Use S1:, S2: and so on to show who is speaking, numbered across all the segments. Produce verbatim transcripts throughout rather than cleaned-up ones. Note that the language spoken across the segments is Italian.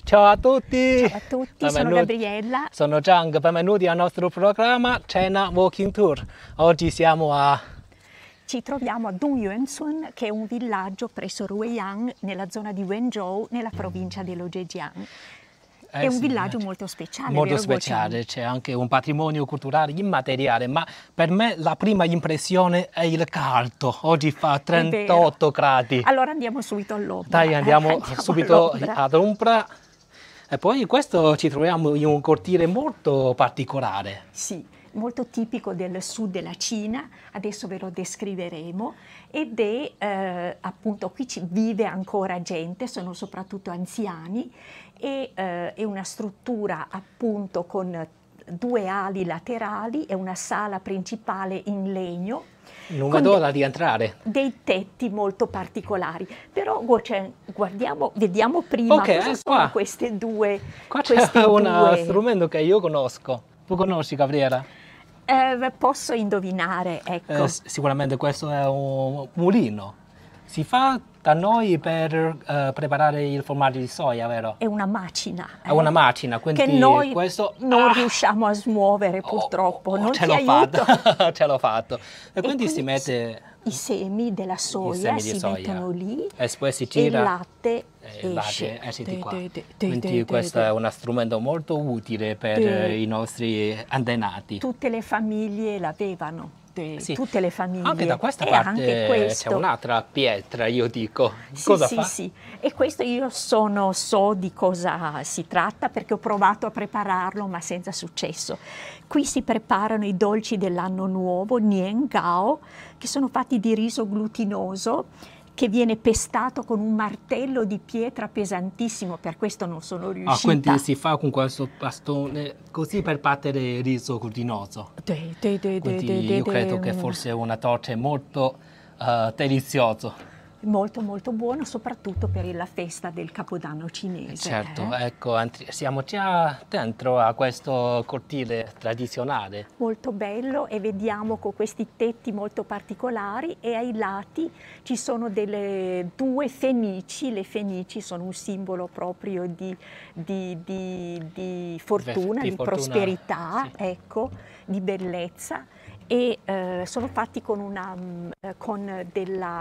S1: Ciao a tutti!
S2: Ciao a tutti, sono Gabriella.
S1: Sono Giang, benvenuti al nostro programma China Walking Tour. Oggi siamo a...
S2: Ci troviamo a Dongyuansun, che è un villaggio presso Ruiyang, nella zona di Wenzhou, nella provincia dello Zhejiang.
S1: Eh
S2: è un
S1: sì,
S2: villaggio molto speciale,
S1: Molto
S2: vero,
S1: speciale, c'è anche un patrimonio culturale immateriale, ma per me la prima impressione è il caldo. Oggi fa trentotto gradi.
S2: Allora andiamo subito all'ombra.
S1: Dai, andiamo,
S2: eh, andiamo
S1: subito
S2: all'ombra.
S1: ad ombra. E poi questo ci troviamo in un cortile molto particolare.
S2: Sì, molto tipico del sud della Cina, adesso ve lo descriveremo, ed è eh, appunto qui ci vive ancora gente, sono soprattutto anziani, e eh, è una struttura appunto con due ali laterali e una sala principale in legno.
S1: Non vedo l'ora di entrare.
S2: Dei tetti molto particolari, però guardiamo, vediamo prima
S1: okay,
S2: cosa
S1: eh,
S2: sono
S1: qua.
S2: queste due.
S1: Qua c'è un
S2: due...
S1: strumento che io conosco. Tu conosci, Gabriella?
S2: Eh, posso indovinare, ecco.
S1: Eh, sicuramente questo è un mulino. Si fa da noi per eh, preparare il formaggio di soia, vero?
S2: È una macina.
S1: È eh? una macina, quindi
S2: che noi
S1: questo...
S2: non
S1: ah!
S2: riusciamo a smuovere purtroppo.
S1: Oh, oh,
S2: non
S1: ce
S2: ti
S1: l'ho
S2: aiuto.
S1: fatto, ce l'ho fatto. E,
S2: e
S1: quindi
S2: qui
S1: si mette...
S2: I semi della soia
S1: semi
S2: si
S1: soia.
S2: mettono lì
S1: e poi si gira,
S2: e il latte
S1: e il
S2: esce.
S1: latte esce di qua.
S2: De, de, de,
S1: quindi
S2: de,
S1: questo
S2: de,
S1: è uno strumento molto utile per
S2: de.
S1: i nostri antenati.
S2: Tutte le famiglie l'avevano.
S1: Sì.
S2: Tutte le famiglie.
S1: Anche da questa
S2: e
S1: parte c'è un'altra pietra, io dico.
S2: Sì,
S1: cosa
S2: sì,
S1: fa?
S2: Sì, e questo io sono, so di cosa si tratta perché ho provato a prepararlo ma senza successo. Qui si preparano i dolci dell'anno nuovo, Nian Gao, che sono fatti di riso glutinoso, che viene pestato con un martello di pietra pesantissimo, per questo non sono riuscita.
S1: Ah, quindi si fa con questo bastone così per battere il riso glutinoso.
S2: De, de, de,
S1: quindi
S2: de, de,
S1: io
S2: de,
S1: credo
S2: de,
S1: che forse è una torta molto uh, deliziosa.
S2: Molto molto buono, soprattutto per la festa del Capodanno cinese.
S1: Certo,
S2: eh?
S1: ecco, siamo già dentro a questo cortile tradizionale.
S2: Molto bello, e vediamo con questi tetti molto particolari, e ai lati ci sono delle due fenici. Le fenici sono un simbolo proprio di, di, di, di fortuna,
S1: di,
S2: di
S1: fortuna,
S2: prosperità,
S1: sì.
S2: ecco, di bellezza, e eh, sono fatti con, una, con della...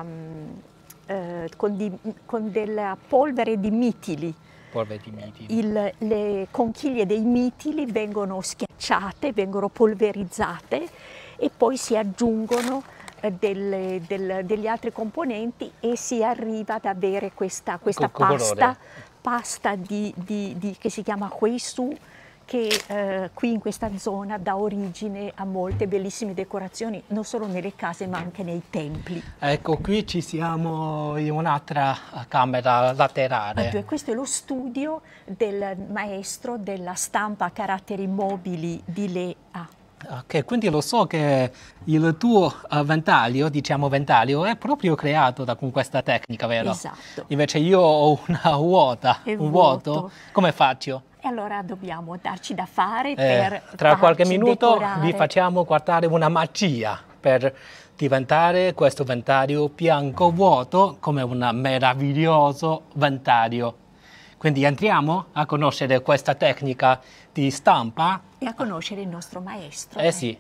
S2: Eh, con, di, con della polvere di mitili.
S1: Polvere di mitili.
S2: Il, le conchiglie dei mitili vengono schiacciate, vengono polverizzate e poi si aggiungono eh, delle, del, degli altri componenti e si arriva ad avere questa, questa pasta, pasta di, di, di, che si chiama huisu, che eh, qui in questa zona dà origine a molte bellissime decorazioni, non solo nelle case ma anche nei templi.
S1: Ecco, qui ci siamo in un'altra camera laterale.
S2: Allora, questo è lo studio del maestro della stampa a caratteri mobili di Lea.
S1: Ok, quindi lo so che il tuo uh, ventaglio, diciamo ventaglio, è proprio creato da, con questa tecnica, vero?
S2: Esatto.
S1: Invece io ho una vuota,
S2: è
S1: un
S2: vuoto.
S1: vuoto. Come faccio?
S2: E allora dobbiamo darci da fare
S1: eh,
S2: per
S1: Tra qualche minuto
S2: decorare.
S1: vi facciamo guardare una magia per diventare questo ventaglio bianco vuoto come un meraviglioso ventaglio. Quindi entriamo a conoscere questa tecnica di stampa.
S2: E a conoscere il nostro maestro.
S1: Eh
S2: ecco.
S1: sì.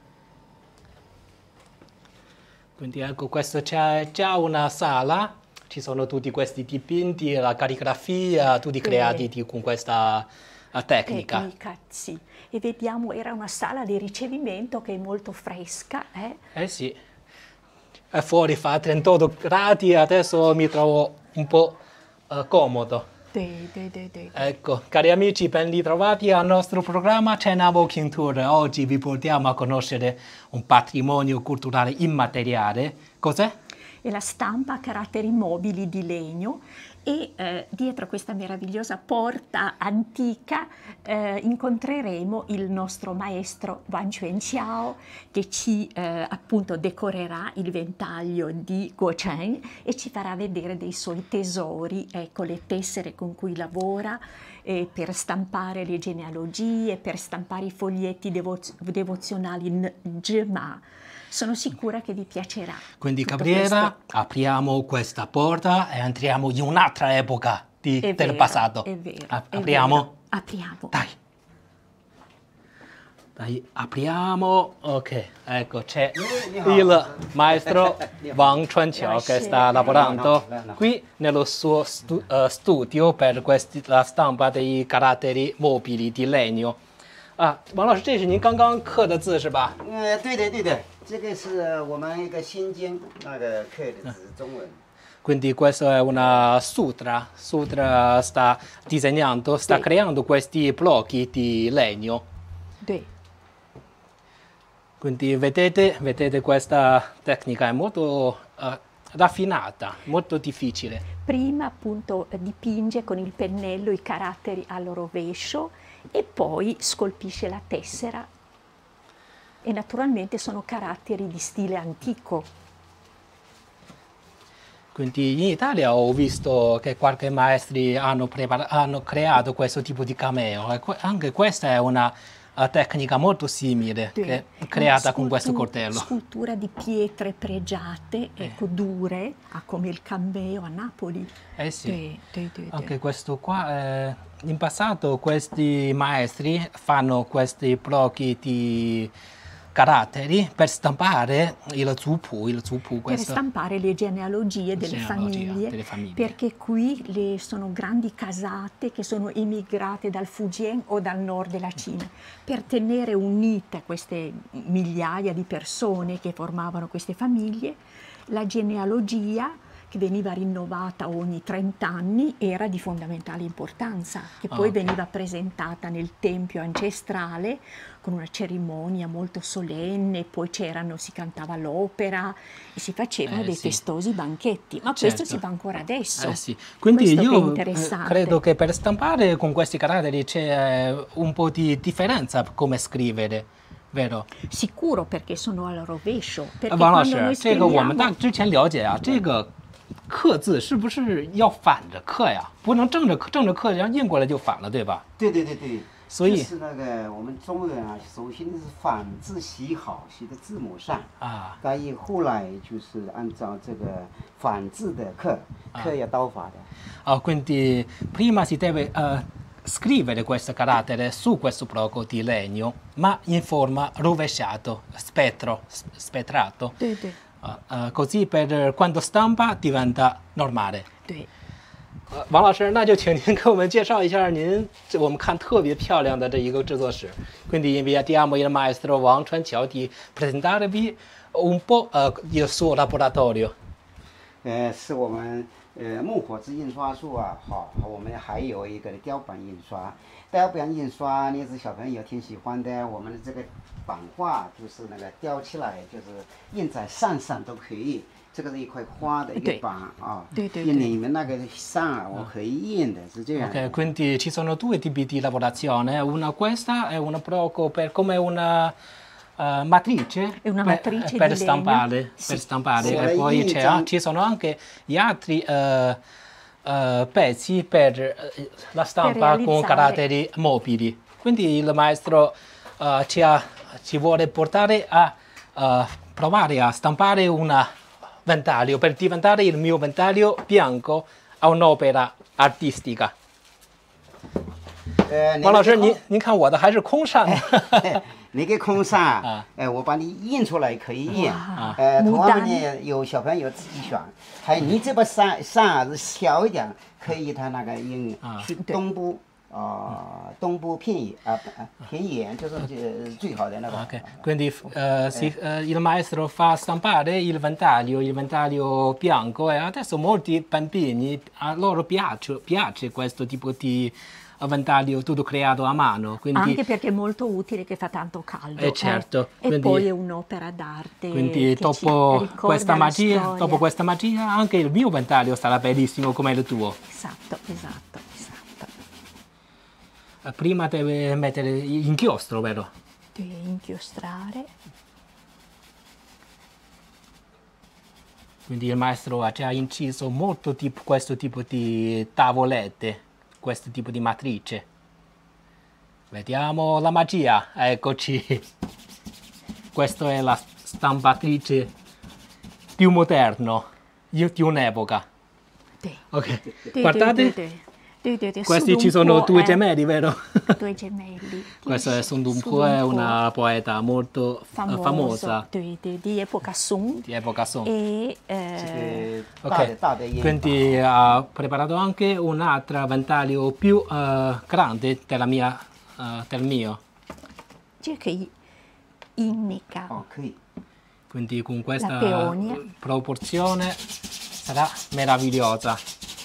S1: Quindi ecco, questo c'è già una sala, ci sono tutti questi dipinti, la calligrafia, tutti creati eh. con questa tecnica.
S2: Tecnica, sì. E vediamo, era una sala di ricevimento che è molto fresca. Eh,
S1: eh sì. E fuori fa trentotto gradi e adesso mi trovo un po' uh, comodo.
S2: De, de, de, de.
S1: Ecco, cari amici, ben ritrovati al nostro programma China Walking Tour. Oggi vi portiamo a conoscere un patrimonio culturale immateriale. Cos'è?
S2: È la stampa a caratteri mobili di legno, e eh, dietro questa meravigliosa porta antica eh, incontreremo il nostro maestro Wang Quanqiao, che ci eh, appunto decorerà il ventaglio di Guocheng e ci farà vedere dei suoi tesori, ecco, le tessere con cui lavora eh, per stampare le genealogie, per stampare i foglietti devoz devozionali Nzhima. Sono sicura che vi piacerà.
S1: Quindi, Gabriella, questo. apriamo questa porta e entriamo in un'altra epoca oggetti
S2: È
S1: del
S2: vero,
S1: passato.
S2: È vero,
S1: A-
S2: è
S1: apriamo?
S2: vero. Apriamo.
S1: Dai. Dai, apriamo. Ok, ecco, c'è il maestro Wang Chuanqiao che sta lavorando
S3: No, no, no.
S1: qui nello suo stu- eh, studio per questi- la stampa dei caratteri mobili di legno. Ah, Wang 老师，这是您刚刚刻的字是吧？
S3: 呃，对的对的，这个是我们一个心经那个刻的字，中文。
S1: Quindi questo è una sutra. Sutra sta disegnando, sta
S2: Sì.
S1: creando questi blocchi di legno.
S2: Sì.
S1: Quindi vedete, vedete questa tecnica è molto eh, raffinata, molto difficile.
S2: Prima appunto dipinge con il pennello i caratteri al rovescio e poi scolpisce la tessera e naturalmente sono caratteri di stile antico.
S1: Quindi in Italia ho visto che qualche maestri hanno, prepara- hanno creato questo tipo di cameo. E que- anche questa è una eh, tecnica molto simile,
S2: Sì.
S1: che è creata con
S2: Una
S1: questo
S2: scultu-
S1: coltello.
S2: Scultura di pietre pregiate, ecco, dure, ah, come il cameo a Napoli.
S1: Eh sì.
S2: Sì, sì, sì, sì.
S1: Anche questo qua, eh, in passato questi maestri fanno questi blocchi di caratteri per stampare il zupù, il zupù
S2: Per
S1: questo.
S2: stampare le genealogie delle
S1: Genealogia
S2: famiglie,
S1: delle famiglie.
S2: perché qui le sono grandi casate che sono emigrate dal Fujian o dal nord della Cina. Per tenere unite queste migliaia di persone che formavano queste famiglie, la genealogia, che veniva rinnovata ogni trenta anni, era di fondamentale importanza, che poi
S1: Ok.
S2: veniva presentata nel tempio ancestrale con una cerimonia molto solenne, poi c'erano, si cantava l'opera e si facevano
S1: Eh,
S2: dei
S1: sì.
S2: festosi banchetti, ma
S1: Certo.
S2: questo si fa ancora adesso.
S1: Eh sì. Quindi
S2: Questo che è
S1: io eh,
S2: interessante.
S1: credo che per stampare con questi caratteri c'è eh, un po' di differenza come scrivere, vero?
S2: Sicuro, perché sono al rovescio, perché
S1: 王老
S2: quando noi
S1: 师，这个我们
S2: scriviamo
S1: 大之前了解啊，这个刻字是不是要反着刻呀？不能正着刻，正着刻，然后印过来就反了，对吧？
S3: 对对对对。
S1: 所以
S3: 就是那个我们中文啊，首先是反字写好，写在字母上。
S1: 啊，
S3: 所以后来就是按照这个反字的刻，刻要刀法的。
S1: Ah, quindi prima si deve eh, scrivere questo carattere su questo blocco di legno, ma in forma rovesciato, spettro, s- spettrato.
S2: 对对
S1: Ah, ah, così per quando stampa diventa normale.
S2: 对。
S1: 呃，王老师，那就请您给我们介绍一下您这我们看特别漂亮的这一个制作室。Quindi invitiamo il maestro Wang Chuanqiao di presentarvi un po' eh, il suo laboratorio.
S3: 呃，是我们呃木火之印刷术啊，好，我们还有一个雕版印刷。雕版印刷呢是小朋友挺喜欢的，我们的这个版画就是那个雕起来，就是印在扇上都可以。这个是一块花的一个
S2: 对
S3: 版啊，
S2: 对对
S3: 印你们那个上啊，我可以印的，是这样的。
S1: Ok, quindi ci sono due tipi di lavorazione, una questa è una blocco per, come una eh, matrice,
S2: È una
S1: per,
S2: matrice
S1: per
S2: di
S1: stampare,
S2: legno.
S1: per
S2: Sì.
S1: stampare.
S3: Sì.
S1: E poi c'è-
S3: Inizia-
S1: ci sono anche gli altri eh, eh, pezzi per eh, la stampa con
S2: realizzare.
S1: caratteri mobili. Quindi il maestro eh, ci, ha- ci vuole portare a eh, provare a stampare un ventaglio per diventare il mio ventaglio bianco a un'opera artistica.
S3: 呃，
S1: 王老师，
S3: 那个
S1: 您您看我的还是空扇呢？
S3: 那个空扇
S1: 啊，
S3: 哎，我把你印出来可以印
S2: 哇，
S3: 呃，
S2: 牡
S3: 同样
S2: 丹
S3: 呢，有小朋友自己选，还有你这个扇扇啊是小一点，可以它那个印
S1: 啊
S3: 去东部啊，东部偏野啊啊偏远就是呃最好的那个。
S1: Ok, quindi eh, si- eh, il maestro fa stampare il ventaglio, il ventaglio bianco e adesso molti bambini, a loro piace, piace questo tipo di ventaglio tutto creato a mano. Quindi,
S2: Anche perché è molto utile, che fa tanto caldo.
S1: Eh, certo,
S2: E
S1: quindi-
S2: poi è un'opera d'arte.
S1: quindi
S2: che
S1: dopo
S2: ci ricorda
S1: questa
S2: la
S1: magia,
S2: storia.
S1: dopo questa magia anche il mio ventaglio sarà bellissimo come il tuo.
S2: Esatto, esatto, esatto.
S1: Eh, Prima deve mettere l'inchiostro, vero?
S2: Devi inchiostrare.
S1: Quindi il maestro ha già inciso molto tipo, questo tipo di tavolette, questo tipo di matrice. Vediamo la magia, eccoci. Questa è la stampatrice più moderna di di un'epoca.
S2: Sì.
S1: Ok,
S2: Sì,
S1: guardate,
S2: sì, sì, sì. Sì, sì, sì,
S1: Questi ci sono
S2: Sudunpo
S1: due
S2: è-
S1: gemelli, vero?
S2: Due gemelli.
S1: Questa è
S2: Sì,
S1: Sun Dunpo, è
S2: Sudunpo,
S1: una poeta molto eh,
S2: famoso,
S1: famosa
S2: Di, di- di epoca Song.
S1: di epoca Song.
S2: E
S3: 这
S2: eh,
S3: 个大的
S1: Ok,
S3: 大的印法
S1: quindi ha preparato anche un altro ventaglio più eh, grande della mia, eh, del mio.
S2: 这可以印那个
S3: 哦，可以。
S1: Quindi con questa
S2: peonia.
S1: proporzione sarà meravigliosa.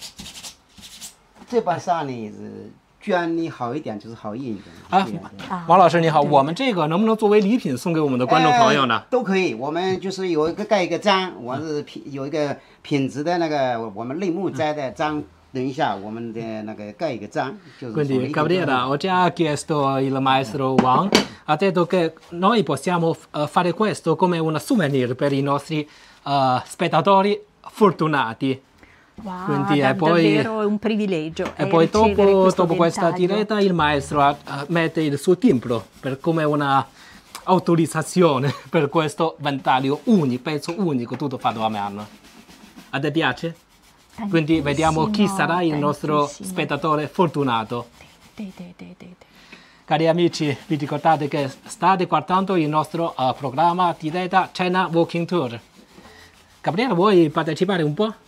S3: 这把纱呢是绢呢好一点，就是好印一点。
S1: 啊
S3: 这样的
S2: 啊
S1: 王老师你好，
S2: 对
S1: 我们这个能不能作为礼品送给我们的观众朋友呢？
S3: 呃都可以，我们就是有一个盖一个章，我是品有一个品质的那个我们类目摘的章，等一下我们的那个盖一个章，就是说
S1: Quindi
S3: 一个
S1: Gabriela, ho già chiesto il maestro Wang, ha detto che noi possiamo eh, fare questo come un souvenir per i nostri eh, spettatori fortunati.
S2: wow,
S1: Quindi,
S2: da-
S1: e poi-
S2: davvero è un privilegio.
S1: E
S2: eh,
S1: poi
S2: ricevere
S1: dopo,
S2: questo
S1: dopo questa
S2: ventaglio.
S1: diretta il maestro eh, mette il suo timbro per come una autorizzazione per questo ventaglio unico, pezzo unico, tutto fatto a mano. A te piace? Quindi vediamo chi sarà il nostro
S2: tantissimo.
S1: spettatore fortunato.
S2: Sì, sì, sì, sì, sì.
S1: Cari amici, vi ricordate che state guardando il nostro eh, programma diretta China Walking Tour. Gabriele, vuoi partecipare un po'?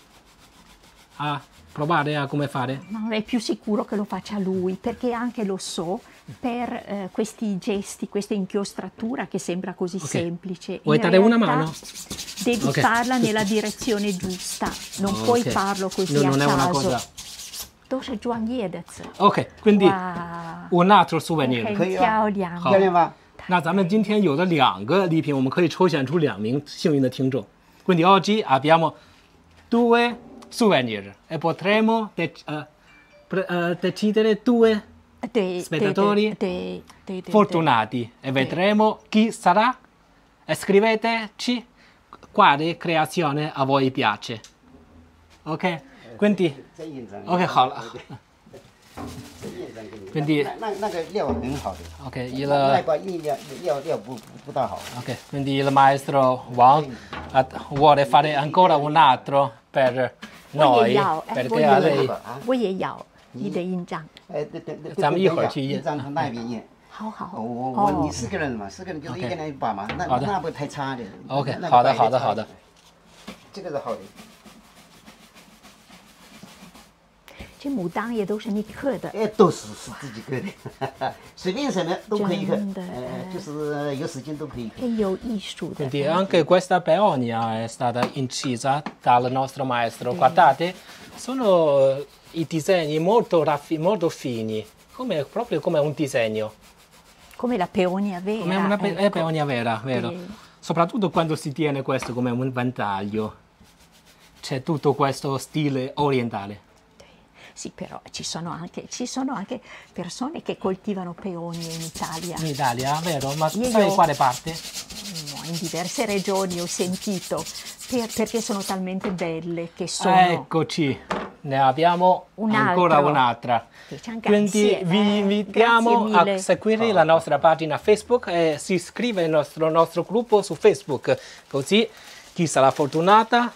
S1: A provare a come fare?
S2: Ma è più sicuro che lo faccia lui, perché anche lo so, per eh, questi gesti, questa inchiostratura che sembra così
S1: Ok.
S2: semplice.
S1: Vuoi
S2: in
S1: dare una
S2: realtà
S1: mano?
S2: Devi
S1: Ok.
S2: farla nella direzione giusta, non puoi
S1: Ok.
S2: farlo così
S1: No,
S2: a
S1: non è
S2: caso.
S1: una cosa.
S2: 都是专业的词。
S1: Ok, quindi
S2: 哇，
S1: un altro souvenir.
S2: 很
S3: 可以啊
S2: 漂亮。
S1: 好
S3: 漂亮吧？
S1: 那咱们今天有了两个礼品，我们可以抽选出两名幸运的听众。Quindi oggi abbiamo due souvenir e potremo de- eh, pre- eh, decidere due
S2: 对
S1: spettatori
S2: 对对对对
S1: fortunati e vedremo chi sarà. E scriveteci quale creazione a voi piace. Ok? Quindi
S3: 这印章
S1: OK 好了。
S3: 这印章给你。
S1: Quindi
S3: 那那那个料很好的，
S1: ok,
S3: 那
S1: il
S3: 那把印料料料不不不大好。
S1: Ok, quindi il maestro Wang ha- vuole fare ancora un altro per
S2: 我也
S1: noi,
S2: 要，哎，我
S1: perché
S2: 也
S1: a
S2: 要
S1: lei
S2: 我也要你的印章。
S3: 哎，对对对，
S1: 咱们一会儿去印
S3: 印章从那边印。
S2: 好好。
S3: 我我我
S2: 哦
S3: 你四个人嘛，四个人就是一
S1: OK
S3: 个人一把嘛，那
S1: 好的
S3: 那不太差的。
S1: OK，
S3: 那个
S1: 好的
S3: 摆差
S1: 好的好的。
S3: 这个是好的。
S2: 这牡丹也都是你刻的。
S3: 哎，都是是自己刻的，随便什么都可以刻，
S2: 真的
S3: 呃，就是有时间都可以刻。
S2: che io isu da
S1: Quindi anche questa peonia è stata incisa dal nostro maestro. Guardate, sono i disegni molto, raffi- molto fini, come, proprio come un disegno,
S2: come la peonia vera.
S1: come una pe- è
S2: ecco.
S1: peonia vera, vero?
S2: Sì.
S1: Soprattutto quando si tiene questo come un ventaglio. C'è tutto questo stile orientale.
S2: Sì, però ci sono anche, ci sono anche persone che coltivano peonie in Italia.
S1: In Italia, vero? Ma
S2: Io-
S1: sai
S2: io-
S1: quale parte?
S2: No, in diverse regioni ho sentito, per- perché sono talmente belle che sono...
S1: Eccoci, ne abbiamo
S2: Un
S1: ancora
S2: altro.
S1: un'altra.
S2: Diciamo
S1: Quindi
S2: grazie,
S1: vi
S2: eh,
S1: invitiamo
S2: grazie
S1: a
S2: mille.
S1: seguire la nostra pagina Facebook e si iscrive al nostro, nostro gruppo su Facebook, così chi sarà fortunata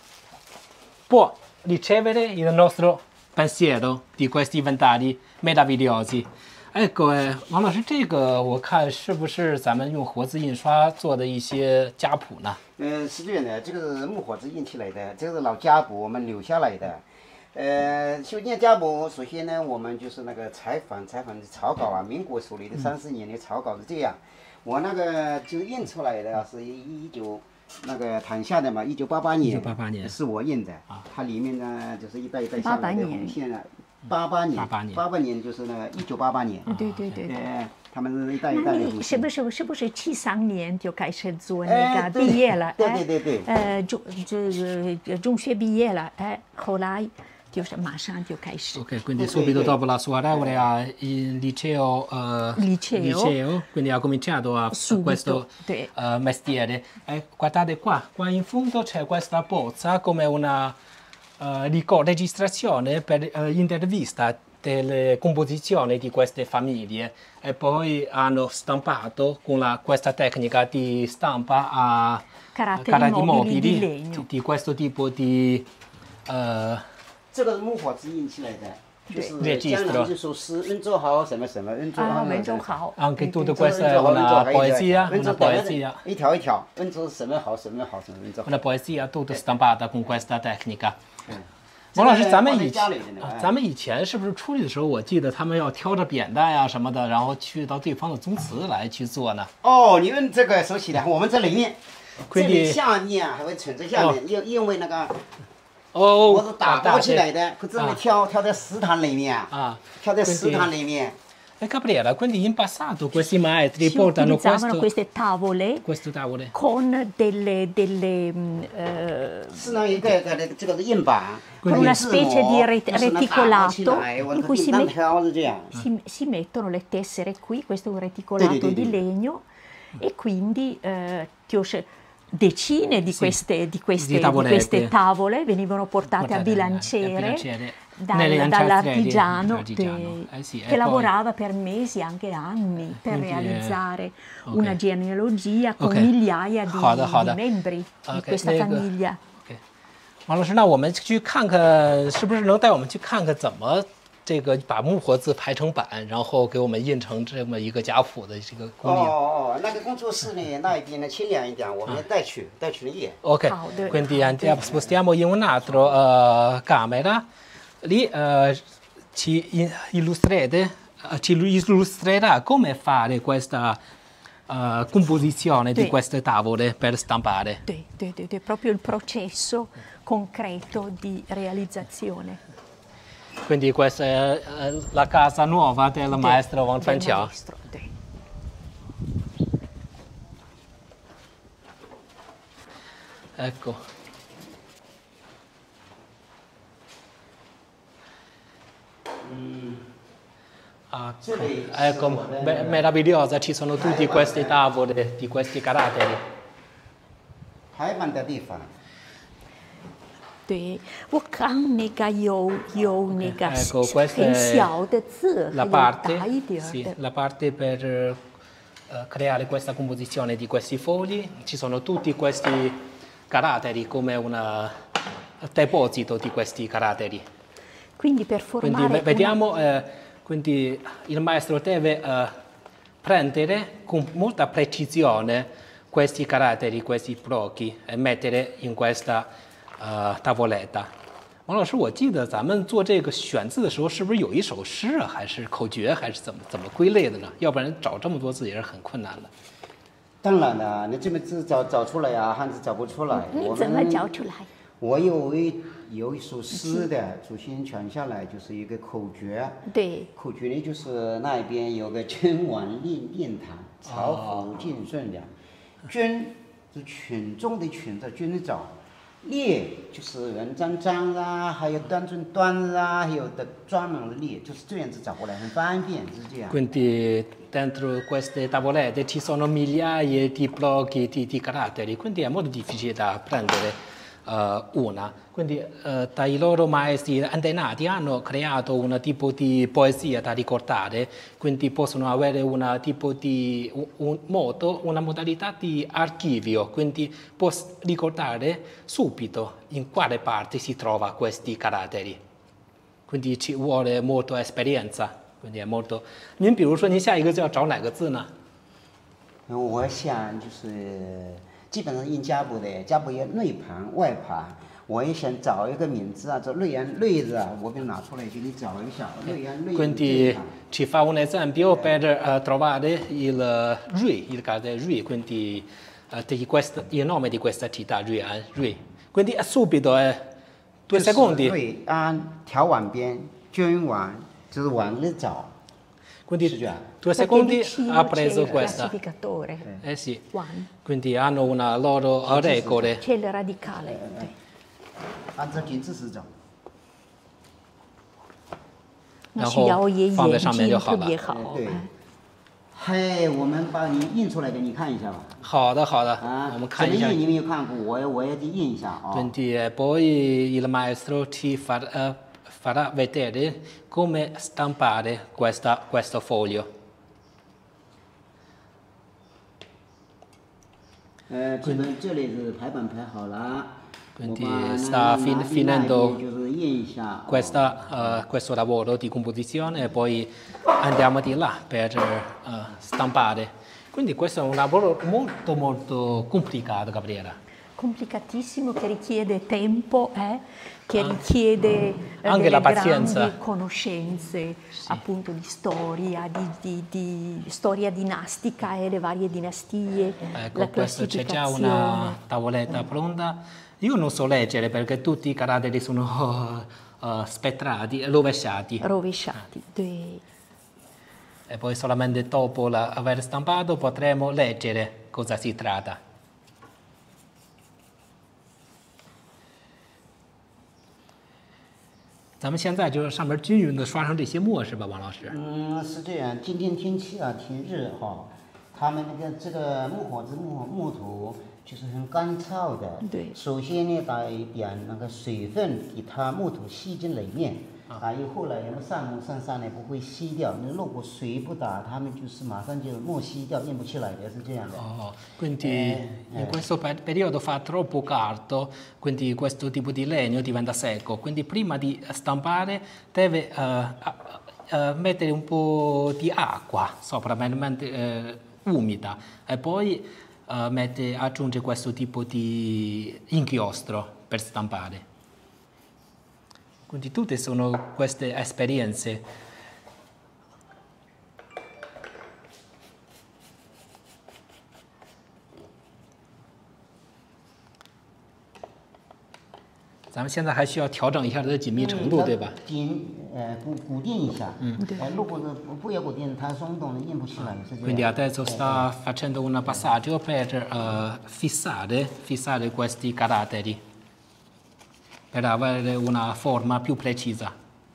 S1: può ricevere il nostro pensiero di questi ventagli meravigliosi. Ecco, 哎，王老师，这个我看是不是咱们用活字印刷做的一些家谱呢？
S3: 呃，是这样的，这个是木火子印起来的，这个是老家谱，我们留下来的。呃，修建家谱，首先呢，我们就是那个采访采访的草稿啊，民国所立的三四年的草稿是这样。我那个就印出来的是一一九那个躺下的嘛，一九八八年，
S1: 一九八八年
S3: 是我印的。
S1: 啊
S3: 它里面呢就是一代一代下来
S2: 八八
S3: 的
S2: 年
S3: 红线啊。八八年，
S1: 八八年
S3: 八八年就是那个一九八八年。
S2: 对对对对。
S3: 呃，他们是一代一代
S2: 那
S3: 的红线。
S2: 你是不是是不是七三年就开始做那个
S3: 哎对
S2: 毕业了？
S3: 对
S2: 哎
S3: 对对对
S2: 呃，中这个中学毕业了，哎，后来就是马上就开始。
S1: Ok, quindi
S3: Sì,
S1: subito
S3: sì.
S1: dopo la sua laurea in liceo, eh,
S2: Liceo.
S1: liceo, quindi ha cominciato a, a
S2: Subito,
S1: questo
S2: sì.
S1: eh, mestiere. E guardate qua, qua in fondo c'è questa bozza come una eh, ricor- registrazione per eh, intervista delle composizioni di queste famiglie e poi hanno stampato con la- questa tecnica di stampa a
S2: Caratteri
S1: caratteri
S2: mobili di
S1: mobili
S2: legno.
S1: di, di questo tipo di... eh,
S3: 这个是木火子印起来的， 就是江南这首诗，温州好什么什么，温州好，
S2: 温州好。
S1: Anche tutte queste è una poesia, una poesia.
S3: 一条一条，温州什么好什么好什么温州。
S1: Una poesia tutta stampata con questa tecnica. 王老师，咱们以前咱们以前是不是出去的时候，我记得他们要挑着扁担呀什么的，然后去到对方的宗祠来去做呢？
S3: 哦，你们这个说起来，我们这里面，这里下面还会存在下面，因因为那个。
S1: 哦，
S3: 我是打包起来的，可这么挑挑在食堂里面啊，挑在食堂里面。
S1: E Gabriela, quindi in passato questi maestri portano questo,
S2: queste tavole,
S1: queste tavole
S2: con delle, delle uh, con una specie di reticolato in cui si, met, si, si mettono le tessere qui, questo è un reticolato di legno e quindi uh, ti ho decine di queste, sì, di queste, di di queste tavole venivano portate a bilanciere dal, dall'artigiano eh sì, che lavorava per mesi, anche anni, per quindi, realizzare okay. una genealogia con okay. migliaia di,
S1: 好的好的
S2: di membri
S1: okay.
S2: di questa famiglia.
S1: 王老师，那我们去看看，是不是能带我们去看看怎么这个把木活字排成版，然后给我们印成这么一个家谱的这个工艺？
S3: 哦哦，那个工作室呢，那一边呢清凉一点，我们带去带去业。
S1: Ok, quindi andiamo, spostiamo in un altro uh, camera, lì uh, ci illustrate, uh, ci illustrerà come fare questa uh, composizione di queste tavole per stampare.
S2: Sì, sì, sì, proprio il processo concreto di realizzazione.
S1: Quindi questa è la casa nuova del de, maestro Wang Chuanqiao. Ecco. Mm. Ah, ecco, meravigliosa, ci sono tutte queste tavole di questi caratteri.
S2: 对，我看那个有有那个很小的字，
S1: la parte, sì, la parte per uh, creare questa composizione di questi fogli, ci sono tutti questi caratteri come un deposito di questi caratteri.
S2: Quindi per formare
S1: quindi, vediamo, una... eh, quindi il maestro deve uh, prendere con molta precisione questi caratteri, questi blocchi e mettere in questa Uh, tavoletta. 王老师，我记得咱们做这个选字的时候，是不是有一首诗啊，还是口诀，还是怎么怎么归类的呢？要不然找这么多字也是很困难的。
S3: 当然了，你这么字找找出来呀、啊，汉字找不出来。
S2: 你怎么找出来？
S3: 我有一有一首诗的，祖先传下来就是一个口诀。
S2: 对。
S3: 口诀呢，就是那边有个君王令殿堂，朝服敬顺良。君是群众的群，叫君长。列就是文章章啊，还有端正端啊，还有的专门的列，就是这样子找过来很方便，是这样。
S1: Quindi dentro queste tavolette ci sono migliaia di blocchi di, di caratteri, quindi è molto difficile da prendere uh, una. Quindi uh, dai loro maestri antenati hanno creato un tipo di poesia da ricordare, quindi possono avere un tipo di un, un modo, una modalità di archivio, quindi può ricordare subito in quale parte si trova questi caratteri. Quindi ci vuole molta esperienza, quindi è molto. 您比如说，您下一个就要找哪个字呢？
S3: 我想就是基本上印家谱的，家谱有内盘、外盘。我也想找一个名字啊，这瑞安瑞字啊，我给拿出来给你找一下。瑞安瑞。
S1: Quindi ci fa un esempio per uh, trovare il Rui, il carattere Rui, quindi uh, di questo, il nome di questa città, Ruian, Rui. Quindi subito, eh, due secondi.
S3: 瑞安条碗边，君王就是王的早。
S1: Quindi due secondi ha preso questa. Eh sì. Quindi hanno una loro regole.
S2: C'è il radicale.
S3: 按照金字式找，
S1: 然后放在上面就好了。
S3: 对，嘿，我们把你印出来给你看一下吧。
S1: 好的，好的。啊，我们看一下。
S3: 怎么印你没有看过，我我也得印一下啊。
S1: Quindi poi il maestro ci farà farà vedere come stampare questa questo foglio.
S3: 呃，基本这里是排版排好了。
S1: Quindi sta fin finendo questa, uh, questo lavoro di composizione e poi andiamo di là per uh, stampare. Quindi questo è un lavoro molto molto complicato, Gabriela.
S2: Complicatissimo, che richiede tempo, eh? che anche, richiede eh,
S1: anche la pazienza,
S2: grandi conoscenze, sì, appunto di storia, di, di, di storia dinastica e le varie dinastie.
S1: Ecco,
S2: la
S1: questo c'è già una tavoletta pronta. Io non so leggere perché tutti i caratteri sono uh, uh, spettrati, rovesciati.
S2: Rovesciati. Eh.
S1: E poi solamente dopo la, aver stampato potremo leggere cosa si tratta. 咱们现在就是上面均匀的刷上这些墨是吧，王老师？
S3: 嗯，是这样。今天天气啊挺热哈，他们那个这个木火子木木土就是很干燥的。
S2: 对。
S3: 首先呢，打一点那个水分给它木土吸进里面，啊，以后呢，我们上木上山呢不会吸掉。你如果水不打，它们就是马上就木吸掉，印不起来的，是这样的。
S1: 哦，quindi eh, in questo periodo fa troppo caldo, quindi questo tipo di legno diventa secco, quindi prima di stampare deve uh, uh, mettere un po' di acqua sopra, veramente uh, umida, e poi uh, mette, aggiunge questo tipo di inchiostro per stampare. Quindi tutte sono queste esperienze. Noi现在还需要调整一下它的紧密程度，对吧？
S3: 紧，呃，固固定一下。嗯。呃，如果不要固定，它松动了印不起来，是这样。
S1: Quindi adesso sta facendo un passaggio per uh, fissare, fissare questi caratteri, per avere una forma più precisa.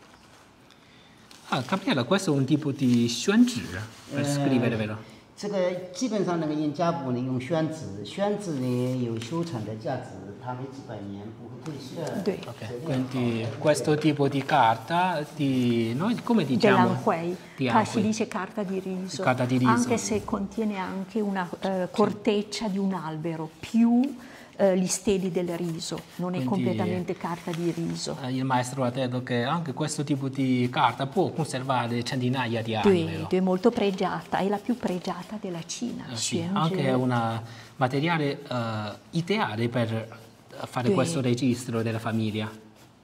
S1: Ah, Gabriela, questo è un tipo di 宣纸 per scrivere, vero?
S3: 这个基本上那个印加布呢用宣纸，宣纸呢有修产的价值，它没几百年不会褪色。
S2: 对。
S1: Ok, quindi questo tipo di carta, di, noi come diciamo?
S2: Dell'anhui, si dice carta di riso,
S1: carta di riso,
S2: anche se contiene anche una uh, corteccia di un albero, più Uh, gli steli del riso, non è
S1: quindi,
S2: completamente carta di riso.
S1: Uh, il maestro ha detto che anche questo tipo di carta può conservare centinaia di anni.
S2: È molto pregiata, è la più pregiata della Cina.
S1: Uh, sì, anche è un materiale uh, ideale per fare Due. questo registro della famiglia.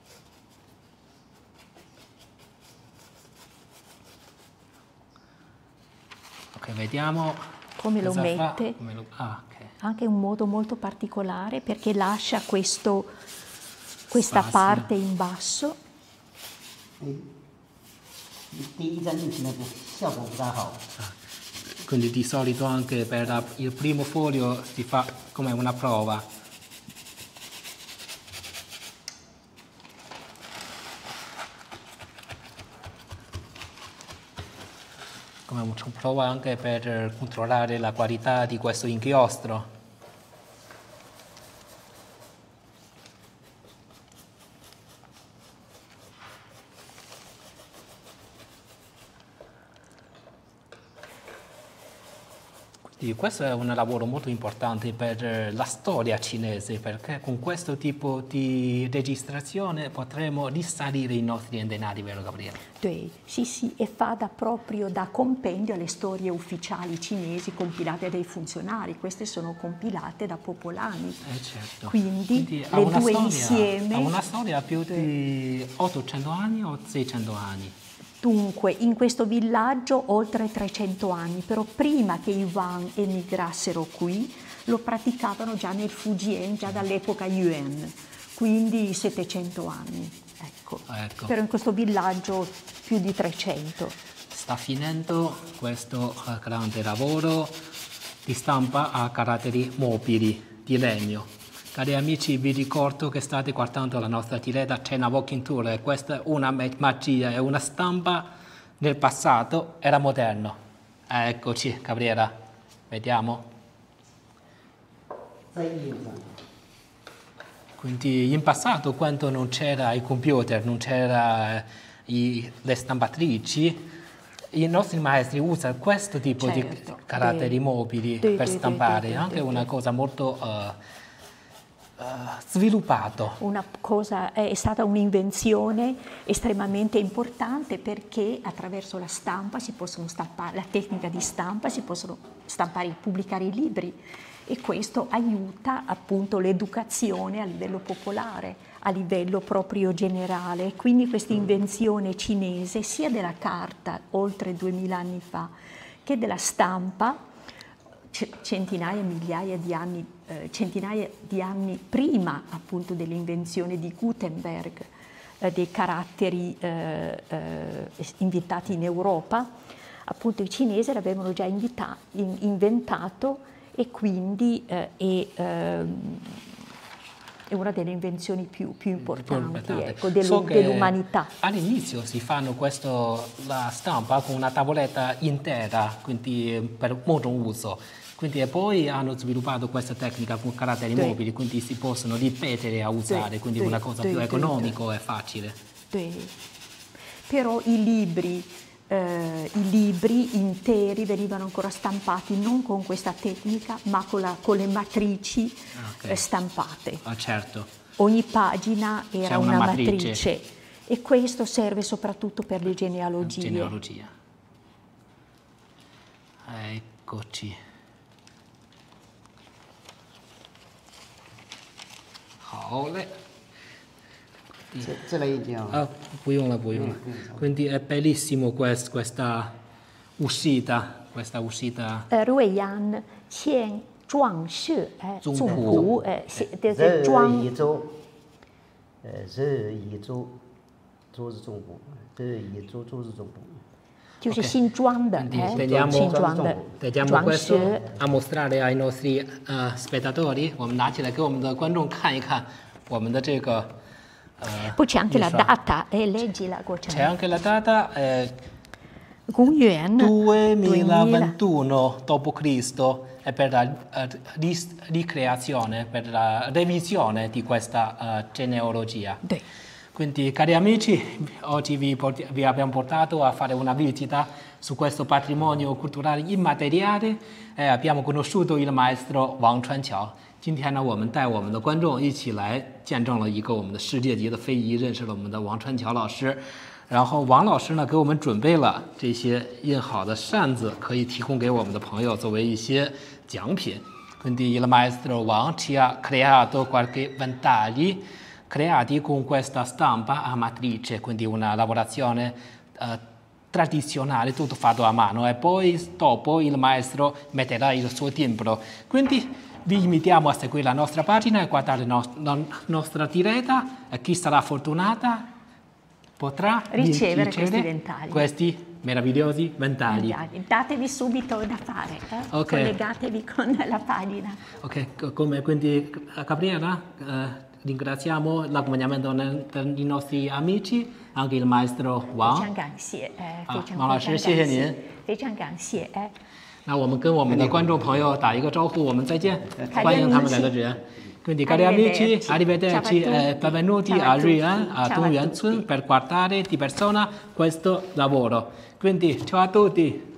S1: Ok, vediamo
S2: come lo mette.
S1: Come lo... Ah, okay.
S2: Anche un modo molto particolare perché lascia questo, questa Spazio. parte in basso.
S1: Quindi di solito anche per il primo foglio si fa come una prova. Come una prova anche per controllare la qualità di questo inchiostro. Quindi questo è un lavoro molto importante per la storia cinese, perché con questo tipo di registrazione potremo risalire i nostri antenati, vero Gabriele?
S2: Sì, sì, e fa da proprio da compendio alle storie ufficiali cinesi compilate dai funzionari. Queste sono compilate da popolani.
S1: Eh certo.
S2: Quindi,
S1: Quindi
S2: le due
S1: storia,
S2: insieme...
S1: Ha una storia più di ottocento anni o seicento anni?
S2: Dunque, in questo villaggio oltre trecento anni, però prima che i Wang emigrassero qui, lo praticavano già nel Fujian, già dall'epoca Yuan, quindi settecento anni. Ecco.
S1: Ecco.
S2: Però in questo villaggio più di trecento.
S1: Sta finendo questo grande lavoro di stampa a caratteri mobili di legno. Cari amici, vi ricordo che state guardando la nostra diretta China Walking Tour e questa è una magia, è una stampa del passato e la moderno. Eccoci, Gabriela, vediamo. Quindi in passato, quando non c'era i computer, non c'era le stampatrici, i nostri maestri usano questo tipo certo, di caratteri de, mobili de, per de, stampare, de, de, de, anche de, una cosa molto... Uh, sviluppato.
S2: Una cosa, è stata un'invenzione estremamente importante perché attraverso la stampa si possono stampare, la tecnica di stampa si possono stampare e pubblicare i libri e questo aiuta appunto l'educazione a livello popolare, a livello proprio generale. Quindi questa invenzione cinese sia della carta oltre duemila anni fa che della stampa centinaia, migliaia di anni, eh, centinaia di anni prima appunto dell'invenzione di Gutenberg, eh, dei caratteri eh, eh, inventati in Europa, appunto i cinesi l'avevano già invita, in, inventato e quindi eh, è, eh, è una delle invenzioni più, più importanti ecco, dell'umanità.
S1: So all'inizio si fanno questo, la stampa con una tavoletta intera, quindi per monouso. Quindi e poi hanno sviluppato questa tecnica con caratteri
S2: sì.
S1: mobili, quindi si possono ripetere a usare, sì, quindi sì, una cosa sì, più economica e facile.
S2: Sì. Però i libri, eh, i libri interi venivano ancora stampati non con questa tecnica, ma con, la, con le matrici okay. eh, stampate.
S1: Ah, certo.
S2: Ogni pagina era una, una matrice. matrice e questo serve soprattutto per le genealogie.
S1: Genealogia. Eccoci. 好嘞。
S3: 这这类已经
S1: Ah,不用了, 不用了. Quindi è bellissimo quest, questa uscita, questa uscita.
S2: 呃，瑞安欠壮士，哎，
S1: 宗
S2: 宗
S1: 谱
S2: 谱，哎，这是庄。
S3: 一周，呃，这一周，周是宗谱，这一周周是宗谱。
S2: 就是新装的，
S1: Quindi
S2: 哎，
S1: teniamo,
S2: 新装的
S1: teniamo
S2: 装
S1: questo
S2: 饰。
S1: a mostrare ai nostri uh, spettatori. 我们拿起来给我们的观众看一看我们的这个 uh,
S2: Poi c'è anche la data, eh, leggila.
S1: C'è anche la data. Eh,
S2: 公元
S1: duemilaventuno dopo Cristo è per la uh, ricreazione, per la revisione di questa uh, genealogia.
S2: Sì.
S1: Quindi cari amici, oggi vi, porti, vi abbiamo portato a fare una visita su questo patrimonio culturale immateriale e abbiamo conosciuto il maestro Wang Chuanqiao. 今天呢，我们带我们的观众一起来见证了一个我们的世界级的非遗，认识了我们的王川桥老师。然后王老师呢，给我们准备了这些印好的扇子，可以提供给我们的朋友作为一些奖品。Quindi il maestro Wang ci ha creato qualche ventagli creati con questa stampa a matrice, quindi una lavorazione uh, tradizionale, tutto fatto a mano, e poi dopo il maestro metterà il suo timbro. Quindi vi invitiamo a seguire la nostra pagina e guardare la no nostra diretta e chi sarà fortunata potrà
S2: ricevere questi ventagli.
S1: Questi meravigliosi ventagli.
S2: Datevi subito da fare, eh? Okay. Collegatevi con la pagina.
S1: Ok, come quindi Gabriella, eh, ringraziamo l'accompagnamento dei nostri amici, anche il maestro Wang.
S2: 非常感谢，哎，非常
S1: 王老师，谢谢您。
S2: 非常感谢，哎。
S1: 那我们跟我们的观众朋友打一个招呼，我们再见，欢迎他们来到这边。Quindi cari amici, arrivederci e benvenuti a Ruian, a Dongyan Cun per guardare di persona questo lavoro. Quindi ciao a tutti.